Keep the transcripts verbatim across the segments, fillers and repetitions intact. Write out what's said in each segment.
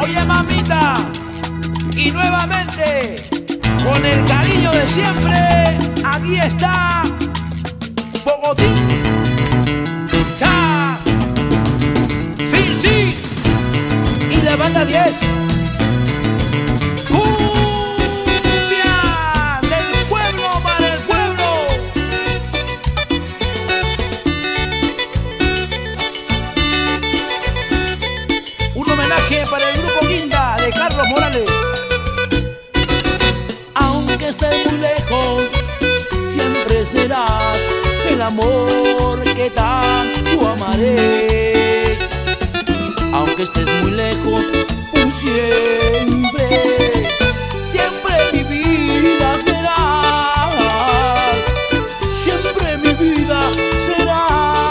Oye, mamita, y nuevamente, con el cariño de siempre, aquí está Pogotín. ¡Ja! ¡Sí, sí! Y la banda diez. ¡Cumbia del pueblo para el pueblo! Un homenaje para el grupo Guinda de Carlos Morales. Aunque estés muy lejos, siempre serás el amor que tanto amaré. Aunque estés muy lejos, por siempre, siempre mi vida serás. Siempre mi vida serás.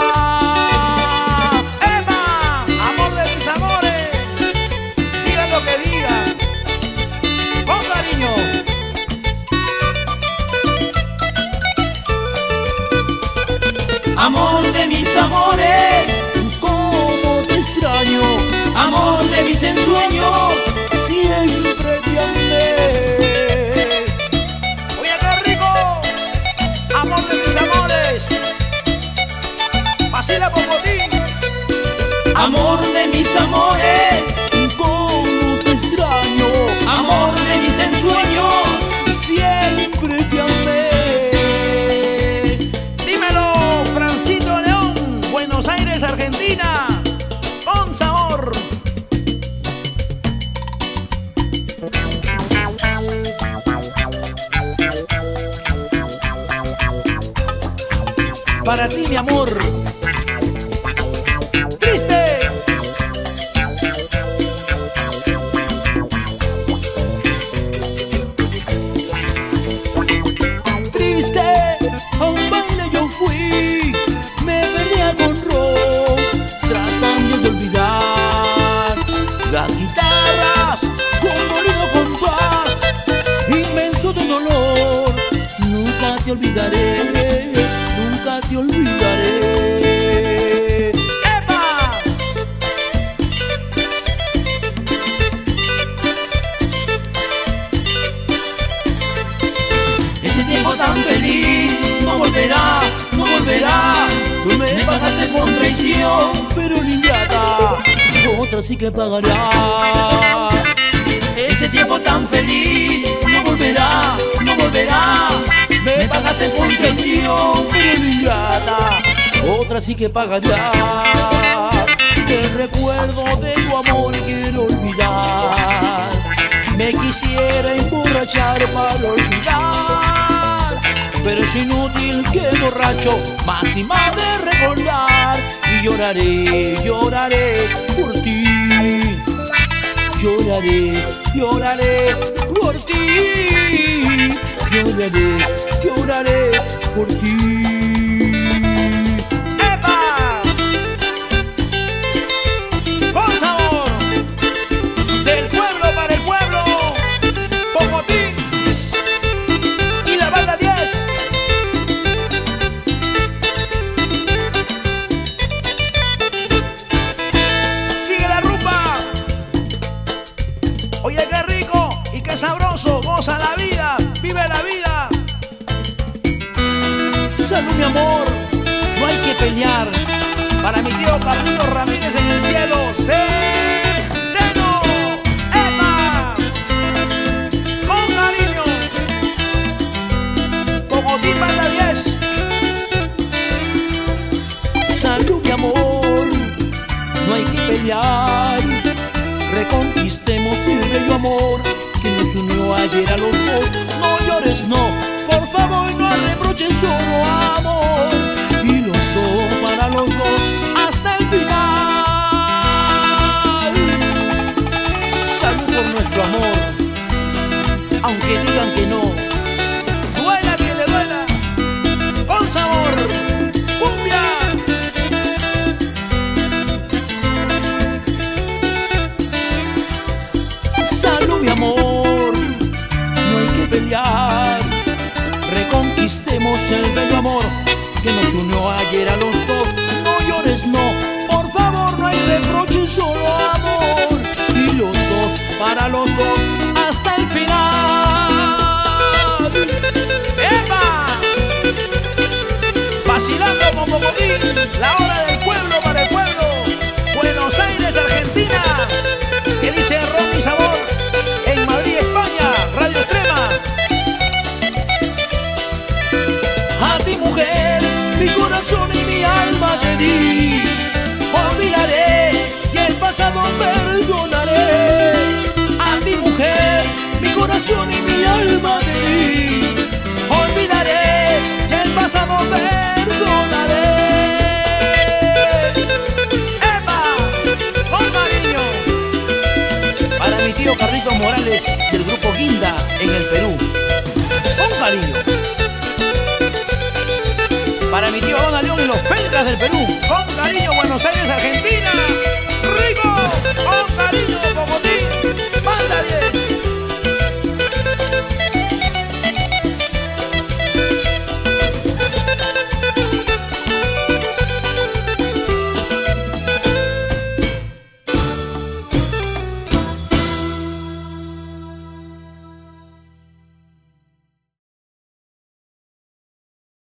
¡Eva! Amor de mis amores, digan lo que digan, con cariño. Amor de mis amores, Cómo te extraño, amor de mis ensueños, siempre te amé. Oye, qué rico, amor de mis amores, Pasila Pogotín. amor de mis amores, Cómo te extraño, amor de mis ensueños, siempre te amé. Dímelo, Francito León, Buenos Aires, Argentina, con sabor. Para ti, mi amor, triste. Triste, a un baile yo fui, me venía con rock, tratando de olvidar las guitarras, colorido compás, inmenso de dolor. Nunca te olvidaré, nunca te olvidaré. ¡Epa! ese tiempo tan feliz no volverá, no volverá. Tú me Me pagaste con traición, pero niñata, otra sí que pagará. ese tiempo tan feliz no volverá, no volverá. Me pagaste con traición, pero niñata, otra sí que pagará. El recuerdo de tu amor quiero olvidar. Me quisiera emborrachar para olvidar, pero es inútil que borracho más y más de recordar. Y lloraré, lloraré por ti. Lloraré, lloraré por ti. Lloraré, lloraré por ti. ¡Epa! Con sabor, del pueblo para el pueblo, Pogotín y la banda diez. Sigue la rumba. Oye, qué rico y qué sabroso, goza la vida, vive la vida. Salud, mi amor, no hay que pelear. Para mi tío Carlitos Ramírez en el cielo, sereno. ¡Epa! Con cariño, Pogotín banda diez. Salud, mi amor, no hay que pelear. Reconquistemos el bello amor que nos unió ayer a los dos. No llores, no, por favor, no reproches, solo amor. Y los dos para los dos hasta el final. Salud por nuestro amor, aunque digan que no. Duela que le duela, con sabor, cumbia. Salud, mi amor, no hay que pelear. Reconquistemos el bello amor que nos unió ayer a los dos. No llores, no, por favor, no hay reproche, solo amor. Y los dos La hora del pueblo para el pueblo. Buenos Aires, Argentina. Que dice Ron y Sabor. En Madrid, España. Radio Extrema. A ti, mujer, mi corazón y mi alma te di. Olvidaré y el pasado perdonaré. A mi mujer, mi corazón y mi alma te di. Olvidaré y el pasado perdonaré. ¡Epa! ¡Con cariño! Para mi tío Carlitos Morales del grupo Guinda en el Perú. Con cariño. Para mi tío Don León y los Pelcas del Perú. Con cariño, Buenos Aires, Argentina. ¡Rico!